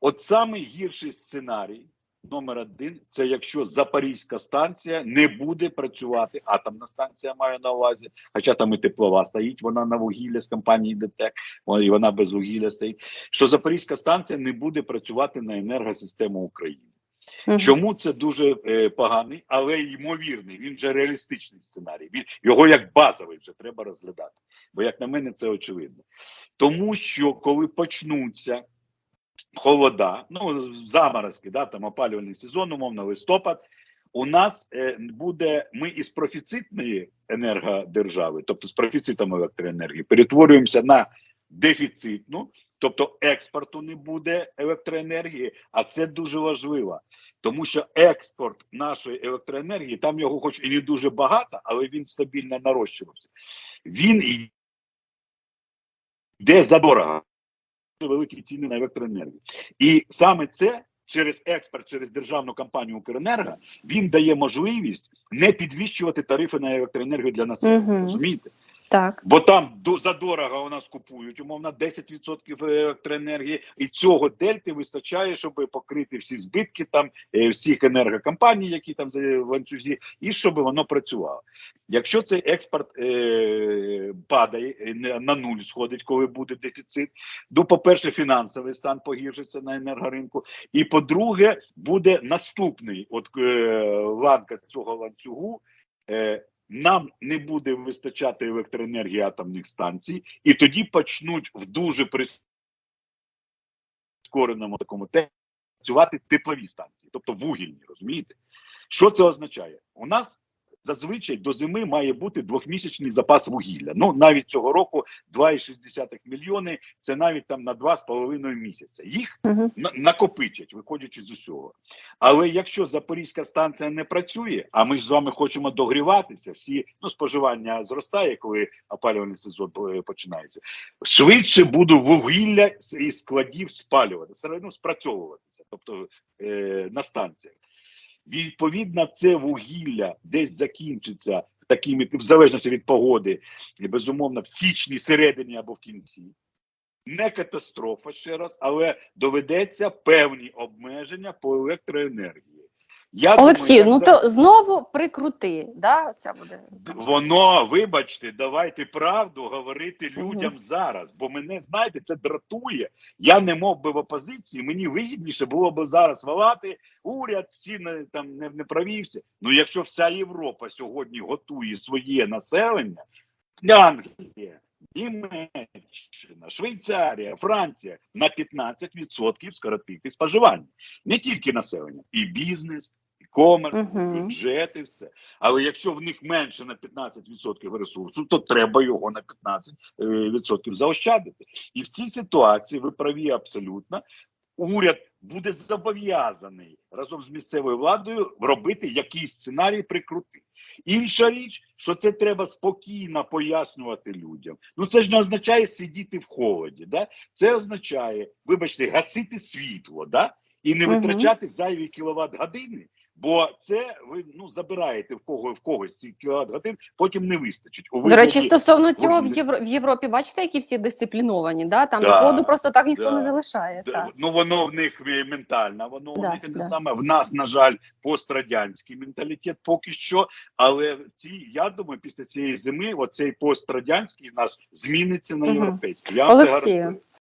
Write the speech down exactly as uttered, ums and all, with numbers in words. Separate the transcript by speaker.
Speaker 1: От самий гірший сценарій, номер один, це якщо Запорізька станція не буде працювати, атомна станція маю на увазі, хоча там і теплова стоїть, вона на вугілля з компанії ДТЕК, і вона без вугілля стоїть, що Запорізька станція не буде працювати на енергосистему України. Угу. Чому це дуже е, поганий, але ймовірний, він же реалістичний сценарій, він, його як базовий вже треба розглядати, бо як на мене це очевидно. Тому що коли почнуться холода, ну, заморозки, да, там опалювальний сезон, умовно, листопад, у нас е, буде, ми із профіцитної енергодержави, тобто з профіцитом електроенергії, перетворюємося на дефіцитну, тобто експорту не буде електроенергії, а це дуже важливо, тому що експорт нашої електроенергії, там його хоч і не дуже багато, але він стабільно нарощувався, він йде задорого. Великі ціни на електроенергію. І саме це через експорт, через державну компанію «Укренерго» він дає можливість не підвищувати тарифи на електроенергію для населення. Угу. Розумієте?
Speaker 2: Так.
Speaker 1: Бо там до, задорого у нас купують, умовно, десять відсотків електроенергії, і цього дельти вистачає, щоб покрити всі збитки там всіх енергокомпаній, які там в ланцюзі, і щоб воно працювало. Якщо цей експорт е, падає, на нуль сходить, коли буде дефіцит, ну, по-перше, фінансовий стан погіршиться на енергоринку, і, по-друге, буде наступний от е, ланка цього ланцюгу, е, нам не буде вистачати електроенергії атомних станцій, і тоді почнуть в дуже прискореному такому темпі працювати теплові станції, тобто вугільні, розумієте? Що це означає? У нас зазвичай до зими має бути двохмісячний запас вугілля. Ну, навіть цього року два цілих шість десятих мільйони, це навіть там на два з половиною місяця. Їх uh-huh. на- накопичать, виходячи з усього. Але якщо Запорізька станція не працює, а ми ж з вами хочемо догріватися, всі, ну, споживання зростає, коли опалювальний сезон починається, швидше буде вугілля із складів спалювати, ну, спрацьовуватися, тобто е- на станціях. Відповідно, це вугілля десь закінчиться такими, в залежності від погоди, безумовно, в січні, середині або в кінці. Не катастрофа, ще раз, але доведеться певні обмеження по електроенергії. Я
Speaker 2: Олексію,
Speaker 1: думаю,
Speaker 2: ну
Speaker 1: зараз...
Speaker 2: то знову прикрути, да, ця буде.
Speaker 1: Воно, вибачте, давайте правду говорити людям
Speaker 2: угу.
Speaker 1: зараз, бо мене, знаєте, це дратує. Я не мов би в опозиції, мені вигідніше було б зараз волати, уряд, всі не, там не, не правівся. Ну, якщо вся Європа сьогодні готує своє населення, Англія, Німеччина, Швейцарія, Франція на п'ятнадцять відсотків скоротити споживання. Не тільки населення, і бізнес, і комерс,
Speaker 2: uh-huh.
Speaker 1: і бюджети, все. Але якщо в них менше на п'ятнадцять відсотків ресурсу, то треба його на п'ятнадцять відсотків заощадити. І в цій ситуації, ви праві абсолютно, уряд буде зобов'язаний разом з місцевою владою робити якийсь сценарій прикрути. Інша річ, що це треба спокійно пояснювати людям. Ну це ж не означає сидіти в холоді, да? Це означає, вибачте, гасити світло, да? І не витрачати зайві кіловат-години, бо це ви, ну, забираєте в кого в когось ці кіловат-годин, потім не вистачить. У
Speaker 2: До речі, стосовно цього в,
Speaker 1: вигляді...
Speaker 2: Євро... в Європі, бачите, які всі дисципліновані, да? Там
Speaker 1: да,
Speaker 2: ходу просто так ніхто
Speaker 1: да,
Speaker 2: не залишає.
Speaker 1: Да.
Speaker 2: Так.
Speaker 1: Ну воно в них ментально, воно
Speaker 2: Да,
Speaker 1: у них не
Speaker 2: да.
Speaker 1: саме. В нас, на жаль, пострадянський менталітет поки що, але ці, я думаю, після цієї зими оцей пострадянський в нас зміниться на
Speaker 2: угу.
Speaker 1: європейський. Я вам це гарантую.